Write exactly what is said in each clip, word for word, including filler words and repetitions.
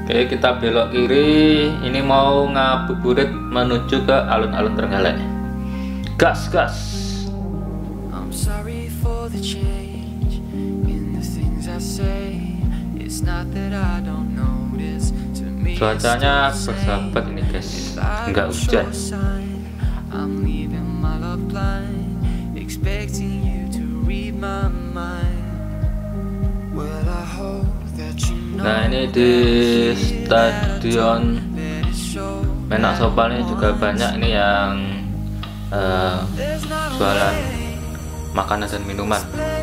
Oke, kita belok kiri. Ini mau ngabuburit menuju ke alun-alun Trenggalek. Gas, gas. I'm sorry for the change in the things I say. It's not that I don't notice. To me, cuacanya bersahabat ini guys, nggak hujan. I'm leaving my love blind, expecting you to read my mind. Well, I hope that you know. Nah, ini di Stadion Menak Sopal ini juga banyak ini yang uh, jualan makanan dan minuman.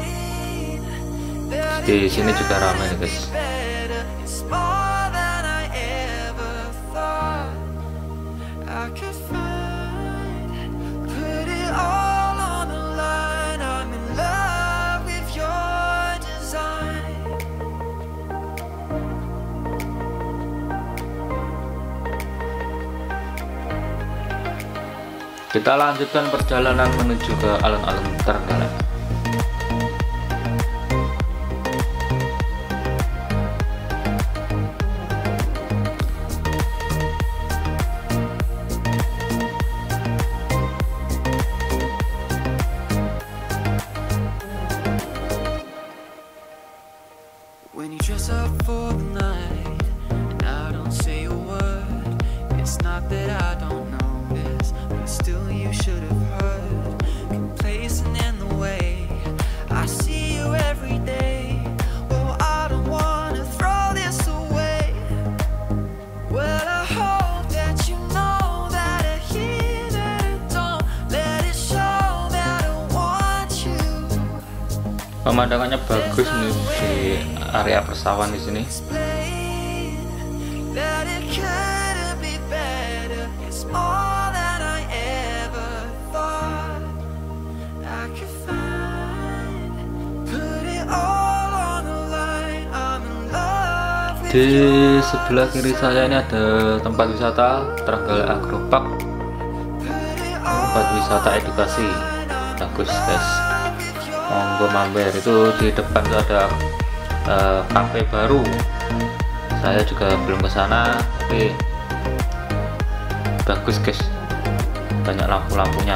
Di sini juga ramai nih guys. Kita lanjutkan perjalanan menuju ke alun-alun Trenggalek. When you dress up for the night and I don't say a word, it's not that I don't know. Still you should have heard, complacent in the way I see you every day. Oh, I don't wanna throw this away. Well, I hope that you know that I hear that. Don't let it show that I want you. Pemandangannya bagus nih di area persawahan di sini. That it could be better. It's more di sebelah kiri saya ini ada tempat wisata Trenggalek Agropark, tempat wisata edukasi, bagus guys, monggo mampir. Itu di depan itu ada uh, kafe baru, saya juga belum ke sana tapi bagus guys, banyak lampu-lampunya.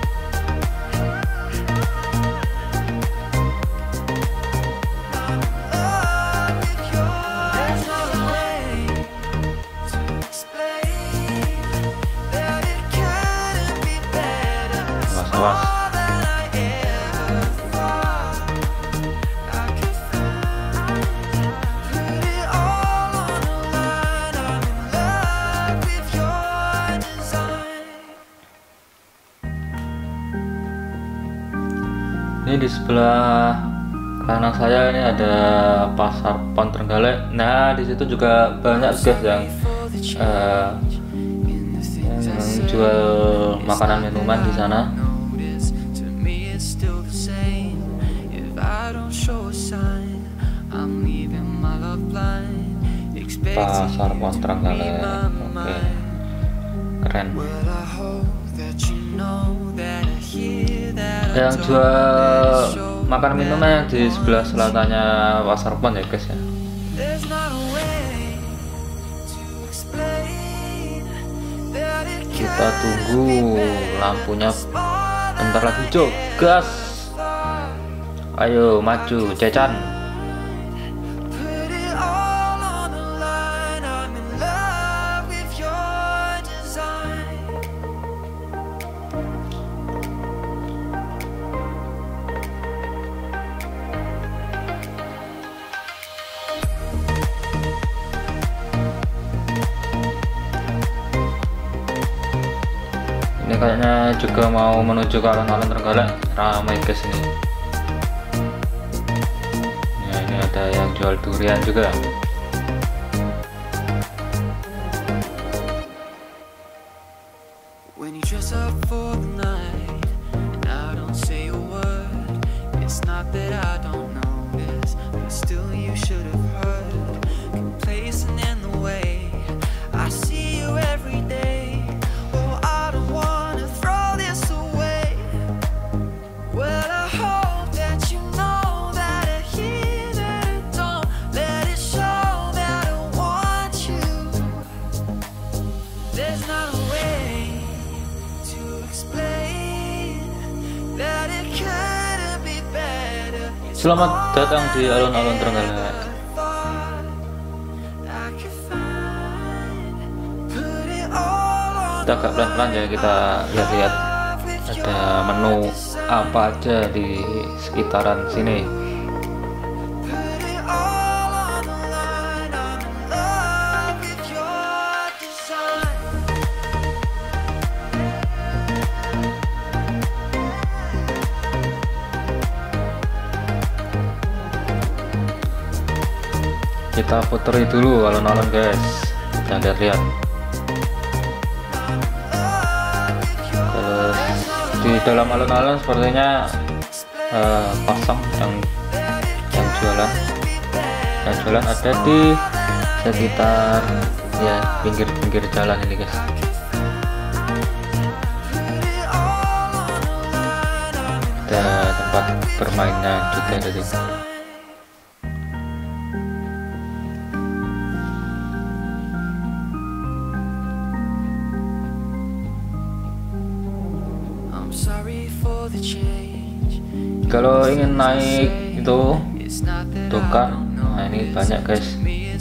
Awas. Ini di sebelah kanan saya ini ada pasar Pon Trenggalek. Nah, di situ juga banyak guys yang uh, yang jual makanan minuman di sana. Pasar Pon Trenggalek, oke, keren. Yang jual makan minuman yang di sebelah selatannya Pasar Pon ya guys ya. Kita tunggu lampunya bentar lagi, jo, gas. Ayo maju, Cecan. Ini kayaknya juga mau menuju ke alun-alun Trenggalek, ramai guys ini. Ya, ini ada yang jual durian juga. When you dress up for the night and I don't say a word, it's not that I don't notice, but still you should have heard, complacent in the way I see you every day. Show Selamat datang di alun-alun Trenggalek. Kita agak pelan-pelan ya, kita lihat-lihat ada menu apa aja di sekitaran sini. Kita puteri dulu alun-alun guys, kita lihat-lihat. Kalau di dalam alun-alun sepertinya uh, kosong, yang yang jualan yang jualan ada di sekitar ya pinggir-pinggir jalan ini guys. Ada tempat bermainnya juga di sini. Kalau ingin naik itu tukang, nah ini banyak guys.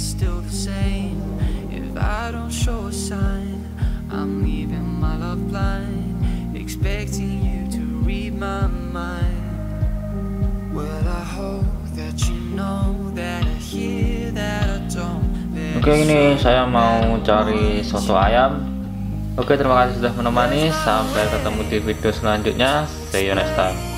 Oke, ini saya mau cari soto ayam. Oke, terima kasih sudah menemani. Sampai ketemu di video selanjutnya. See you next time.